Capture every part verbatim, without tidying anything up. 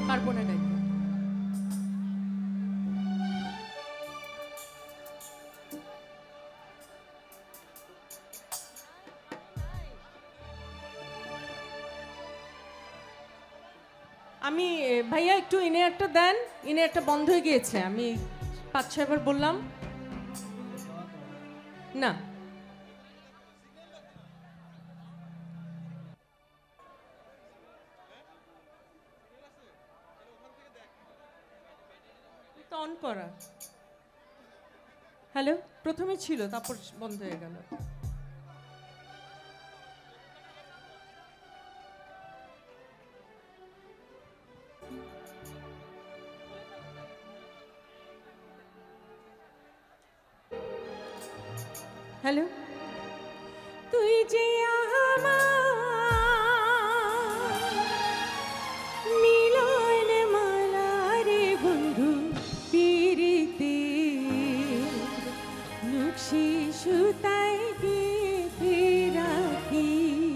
পারবো না গাইতে। আমি ভাইয়া একটু ইনে একটা দেন, ইনে একটা বন্ধ হয়ে গিয়েছে, আমি পাঁচ ছয়বার বললাম না। অন করা। হ্যালো, প্রথমে ছিল তারপর বন্ধ হয়ে গেল। হ্যালো, তুই যে মিলন মালা রে বন্ধু পিরিতে নুকশি সুতায় গেঁথে রাখি।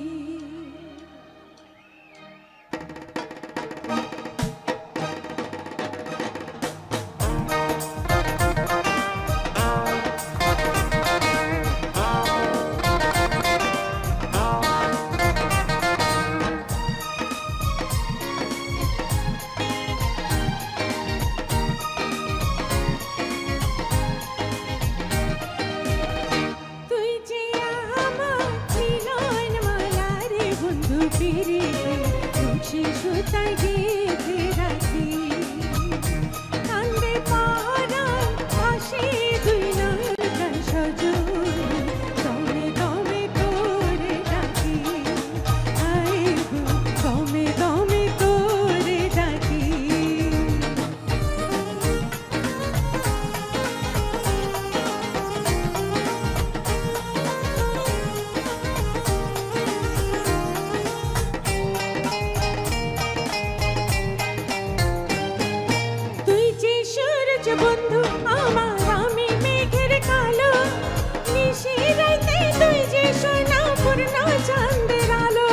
বন্ধু আমার আমি মেঘের কালো, নিশি রাইতে তুই যে সোনা পূর্ণ চাঁদের আলো।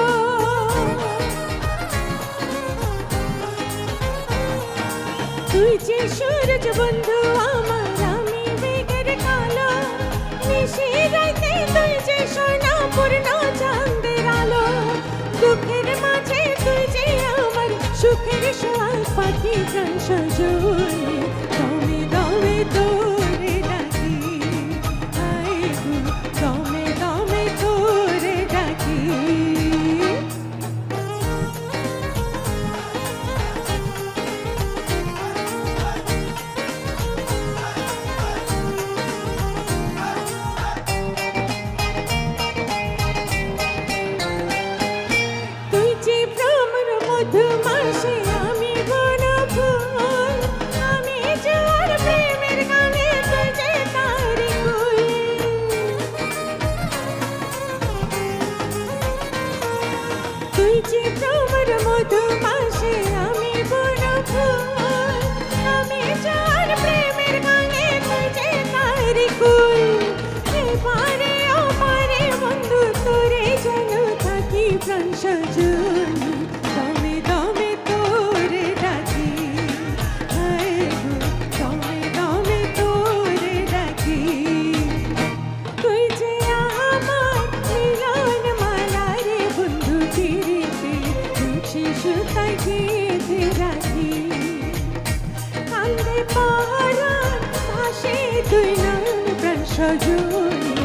তুই যে সূরজ বন্ধু আমার আমি মেঘের কালো, নিশি রাইতে তুই যে সোনা পূর্ণ চাঁদের আলো। দুঃখের মাঝে তুই যে আমার সুখের সোহাগ পাখি প্রাণ সজনী। দমে দমে তোরে ডাকি, আয় গো দমে দমে তোরে ডাকি। তুই যে ভ্রমর মধু মাসে আমি বন ফুল, আমি যার প্রেমের গানে তুই যে তারি কুল। তুই যে ভ্রমর মধু মাসে আমি বন ফুল, আমি যার প্রেমের গানে তুই যে তারি কুল। এবারে ওপারে বন্ধু তোরে যেন থাকি প্রাণ সজনী। দমে দমে তোরে ডাকি, আয় গো দমে দমে তোরে ডাকি। তুই যে আমার মিলন মালা রে বন্ধু পিরিতে নুকশি সুতায় গেঁথে রাখি। কান্দে পরাণ ভাসে তুই নয়ন প্রাণ সজনী।